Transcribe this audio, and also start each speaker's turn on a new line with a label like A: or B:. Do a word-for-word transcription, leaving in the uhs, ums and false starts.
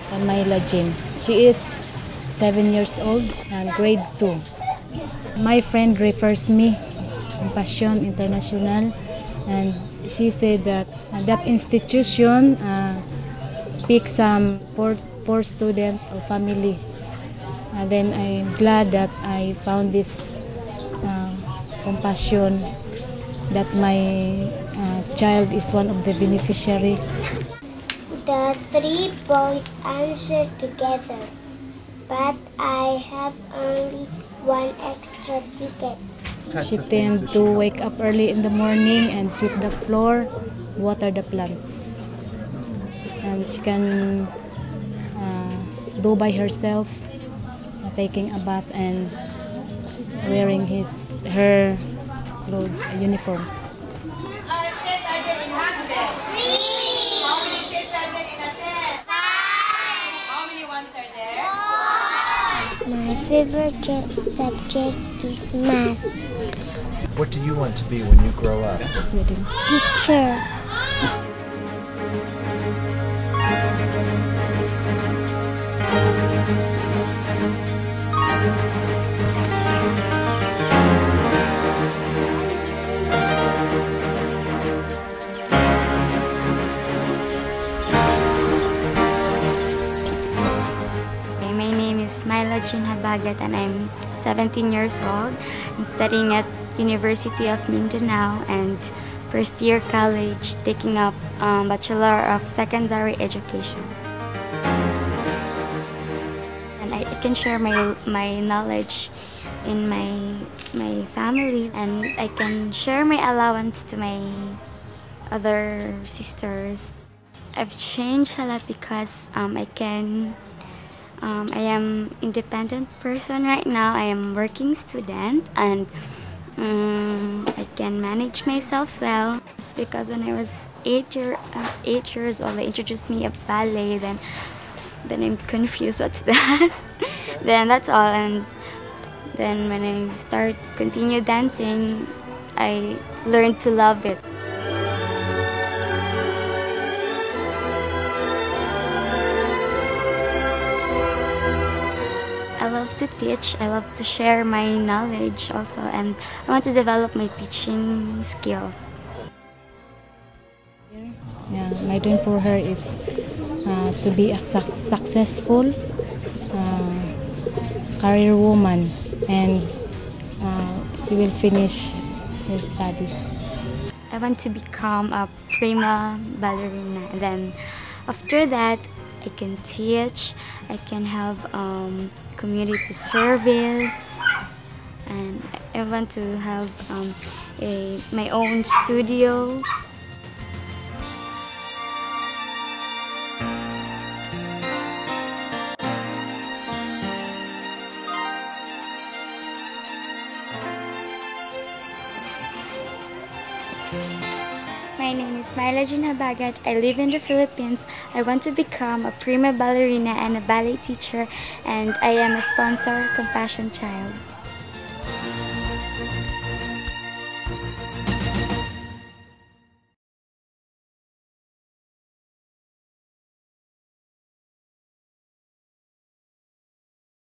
A: uh, Maila. She is seven years old and grade two. My friend refers me Compassion International, and she said that uh, that institution uh, picks some poor, poor student or family. And then I'm glad that I found this uh, compassion, that my uh, child is one of the beneficiary.
B: The three boys answered together, but I have only one extra ticket.
A: She tends to wake up early in the morning and sweep the floor, water the plants. And she can uh, do by herself, uh, taking a bath and wearing his her clothes, uniforms.
B: My favorite subject is math.
C: What do you want to be when you grow up?
B: Teacher.
D: My name is Maila and I'm seventeen years old. I'm studying at University of Mindanao and first year college, taking up um, Bachelor of Secondary Education. And I, I can share my my knowledge in my my family, and I can share my allowance to my other sisters. I've changed a lot because um, I can. Um, I am independent person right now. I am working student, and um, I can manage myself well. It's because when I was eight year uh, eight years old, they introduced me a ballet. Then, then I'm confused. What's that? Then that's all. And then when I start continue dancing, I learned to love it. I love to teach, I love to share my knowledge also, and I want to develop my teaching skills.
A: Yeah, my dream for her is uh, to be a su successful uh, career woman, and uh, she will finish her studies.
D: I want to become a prima ballerina, and then after that I can teach, I can have um, community service, and I want to have um, a, my own studio. My name is Maila. I live in the Philippines. I want to become a prima ballerina and a ballet teacher, and I am a sponsor Compassion Child.